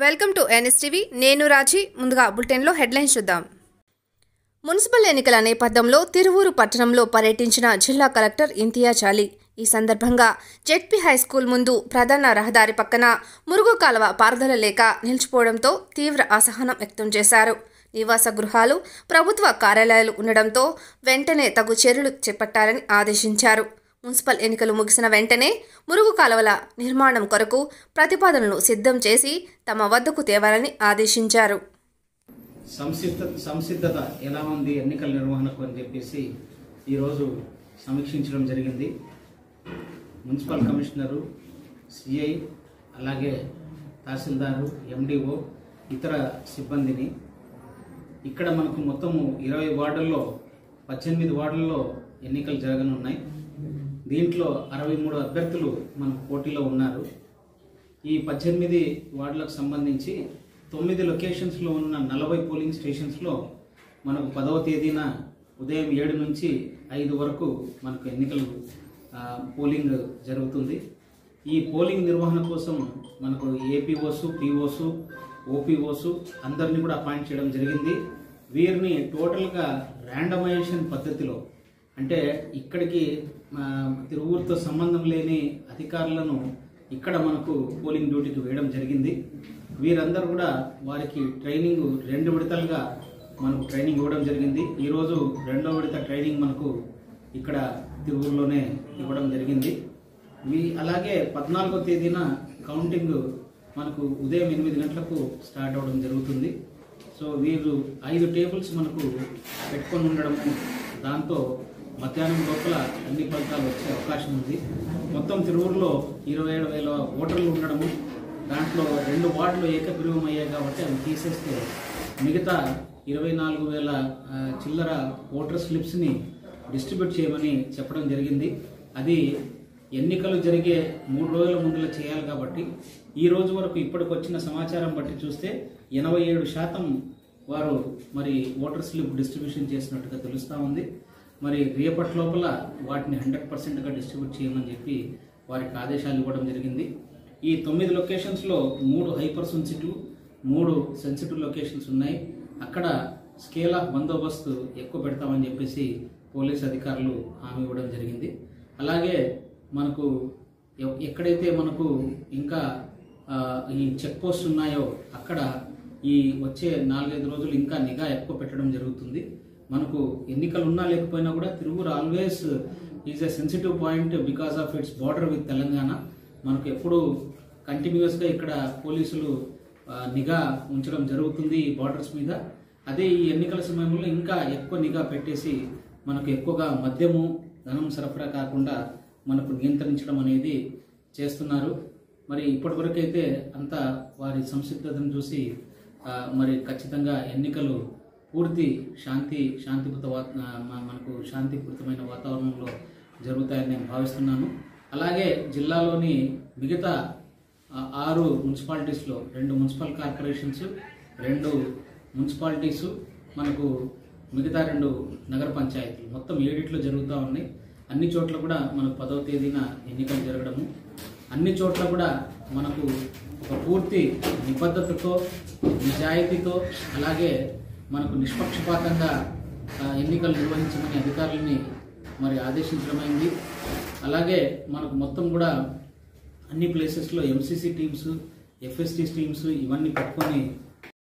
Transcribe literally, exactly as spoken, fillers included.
Welcome to NSTV. నేను రాజీ. ముందుగా బులెటిన్లో హెడ్లైన్స్ చూద్దాం. మున్సిపల్ ఎన్నికల నేపథ్యంలో తిరువూరు పట్టణంలో పర్యటించిన జిల్లా కలెక్టర్ ఇంతియాజ్ అలీ. ఈ సందర్భంగా జెడ్పీ హైస్కూల్ ముందు ప్రధాన రహదారి పక్కన మురుగు కాలువ పారుదల లేక నిలిచిపోవడంతో తీవ్ర అసహనం వ్యక్తం చేశారు. నివాస గృహాలు, ప్రభుత్వ కార్యాలయాలు ఉండడంతో వెంటనే తగు చర్యలు చేపట్టాలని ఆదేశించారు. మున్సిపల్ ఎన్నికలు ముగిసిన వెంటనే మురుగు కాలువల నిర్మాణం కొరకు ప్రతిపాదనలు సిద్ధం చేసి తమ వద్దకు తేవాలని ఆదేశించారు. సంసిద్ధత ఎలా ఉంది ఎన్నికల నిర్వహణకు అని చెప్పేసి ఈరోజు సమీక్షించడం జరిగింది. మున్సిపల్ కమిషనరు, సిఐ, అలాగే తహసీల్దారు, ఎండిఓ, ఇతర సిబ్బందిని ఇక్కడ మనకు మొత్తము ఇరవై వార్డుల్లో పద్దెనిమిది వార్డుల్లో ఎన్నికలు జరగనున్నాయి. దీంట్లో అరవై మూడు అభ్యర్థులు మనకు పోటీలో ఉన్నారు. ఈ పద్దెనిమిది వార్డులకు సంబంధించి తొమ్మిది లొకేషన్స్లో ఉన్న నలభై పోలింగ్ స్టేషన్స్లో మనకు పదవ తేదీన ఉదయం ఏడు నుంచి ఐదు వరకు మనకు ఎన్నికలు పోలింగ్ జరుగుతుంది. ఈ పోలింగ్ నిర్వహణ కోసం మనకు ఏపీఓసు, పీఓసు, ఓపీఓసు అందరినీ కూడా అపాయింట్ చేయడం జరిగింది. వీరిని టోటల్గా ర్యాండమైజేషన్ పద్ధతిలో, అంటే ఇక్కడికి తిరువూరుతో సంబంధం లేని అధికారులను ఇక్కడ మనకు పోలింగ్ డ్యూటీకి వేయడం జరిగింది. వీరందరూ కూడా వారికి ట్రైనింగ్ రెండు విడతలుగా మనకు ట్రైనింగ్ ఇవ్వడం జరిగింది. ఈరోజు రెండో విడత ట్రైనింగ్ మనకు ఇక్కడ తిరువూరులోనే ఇవ్వడం జరిగింది. వీ అలాగే పద్నాలుగో తేదీన కౌంటింగ్ మనకు ఉదయం ఎనిమిది గంటలకు స్టార్ట్ అవ్వడం జరుగుతుంది. సో వీరు ఐదు టేబుల్స్ మనకు పెట్టుకొని ఉండడం, దాంతో మధ్యాహ్నం లోపల అన్ని ఫలితాలు వచ్చే అవకాశం ఉంది. మొత్తం తిరువూరులో ఇరవై ఏడు వేల ఓటర్లు ఉండడము, దాంట్లో రెండు వార్డులు ఏకగ్రీవం అయ్యాయి కాబట్టి అవి తీసేస్తే మిగతా ఇరవై నాలుగు వేల చిల్లర ఓటర్ స్లిప్స్ని డిస్ట్రిబ్యూట్ చేయమని చెప్పడం జరిగింది. అది ఎన్నికలు జరిగే మూడు రోజుల ముందులో చేయాలి కాబట్టి ఈ రోజు వరకు ఇప్పటికి వచ్చిన సమాచారం బట్టి చూస్తే ఎనభై ఏడు శాతం వారు మరి ఓటర్ స్లిప్ డిస్ట్రిబ్యూషన్ చేసినట్టుగా తెలుస్తూ ఉంది. మరి రేపటి లోపల వాటిని హండ్రెడ్ పర్సెంట్గా డిస్ట్రిబ్యూట్ చేయమని చెప్పి వారికి ఆదేశాలు ఇవ్వడం జరిగింది. ఈ తొమ్మిది లొకేషన్స్లో మూడు హైపర్ సెన్సిటివ్, మూడు సెన్సిటివ్ లొకేషన్స్ ఉన్నాయి. అక్కడ స్కేల్ ఆఫ్ బందోబస్తు ఎక్కువ పెడతామని చెప్పేసి పోలీస్ అధికారులు హామీ ఇవ్వడం జరిగింది. అలాగే మనకు ఎక్కడైతే మనకు ఇంకా ఈ చెక్ పోస్ట్ ఉన్నాయో అక్కడ ఈ వచ్చే నాలుగైదు రోజులు ఇంకా నిఘా ఎక్కువ పెట్టడం జరుగుతుంది. మనకు ఎన్నికలు ఉన్నా లేకపోయినా కూడా Tiruvuru always is a sensitive point because of its border with Telangana. మనకు ఎప్పుడు కంటిన్యూస్గా ఇక్కడ పోలీసులు నిఘా ఉంచడం జరుగుతుంది ఈ బార్డర్స్ మీద. అదే ఈ ఎన్నికల సమయంలో ఇంకా ఎక్కువ నిఘా పెట్టేసి మనకు ఎక్కువగా మద్యము, ధనం సరఫరా కాకుండా మనకు నియంత్రించడం అనేది చేస్తున్నారు. మరి ఇప్పటి వరకు అయితే అంతా వారి సంసిద్ధతను చూసి మరి ఖచ్చితంగా ఎన్నికలు పూర్తి శాంతి శాంతిపూత మనకు శాంతిపూరితమైన వాతావరణంలో జరుగుతాయని నేను భావిస్తున్నాను. అలాగే జిల్లాలోని మిగతా ఆరు మున్సిపాలిటీస్లో రెండు మున్సిపల్ కార్పొరేషన్స్, రెండు మున్సిపాలిటీసు, మనకు మిగతా రెండు నగర పంచాయతీలు, మొత్తం ఏడిట్లో జరుగుతూ ఉన్నాయి. అన్ని చోట్ల కూడా మనకు పదవ తేదీన ఎన్నికలు జరగడము, అన్ని చోట్ల కూడా మనకు ఒక పూర్తి నిబద్ధతతో, నిజాయితీతో, అలాగే మనకు నిష్పక్షపాతంగా ఎన్నికలు నిర్వహించమని అధికారులని మరి ఆదేశించడమైంది. అలాగే మనకు మొత్తం కూడా అన్ని ప్లేసెస్లో ఎంసీసీ టీమ్స్, ఎఫ్ఎస్టీ టీమ్స్ ఇవన్నీ పెట్టుకొని